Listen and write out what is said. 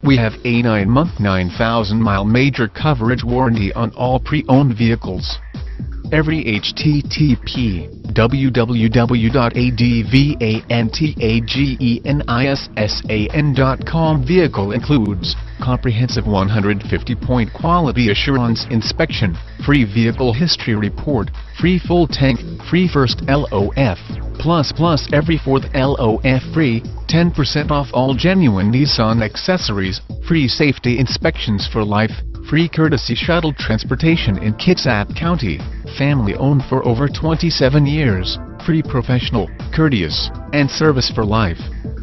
We have a 9-month 9,000-mile major coverage warranty on all pre-owned vehicles. Every http://www.advantagenissan.com vehicle includes comprehensive 150-point quality assurance inspection, free vehicle history report, free full tank, free first LOF, plus every fourth LOF free, 10% off all genuine Nissan accessories, free safety inspections for life, free courtesy shuttle transportation in Kitsap County, family owned for over 27 years, free professional, courteous, and service for life.